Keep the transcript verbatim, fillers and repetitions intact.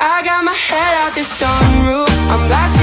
I got my head out the sunroof, I'm blasting